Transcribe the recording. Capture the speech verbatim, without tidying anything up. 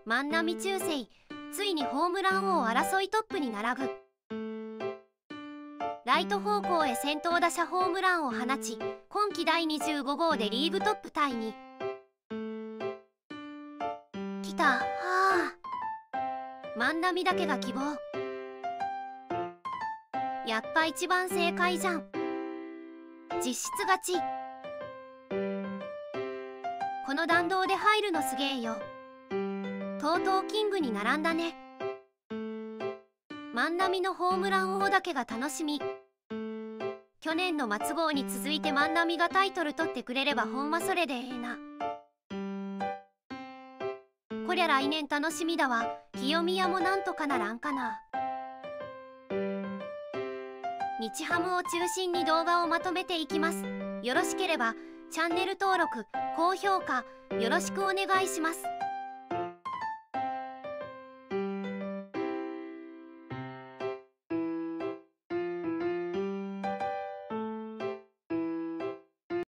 万波中正、ついにホームラン王争いトップに並ぶ。ライト方向へ先頭打者ホームランを放ち、今季だいにじゅうご号でリーグトップタイに。来た、はあ。万波だけが希望。やっぱ一番正解じゃん。実質勝ち。この弾道で入るのすげえよ。とうとうキングに並んだね。万波のホームラン王だけが楽しみ。去年の松号に続いて万波がタイトル取ってくれればほんまそれでええな。こりゃ来年楽しみだわ。清宮もなんとかならんかな。日ハムを中心に動画をまとめていきます。よろしければチャンネル登録、高評価よろしくお願いします。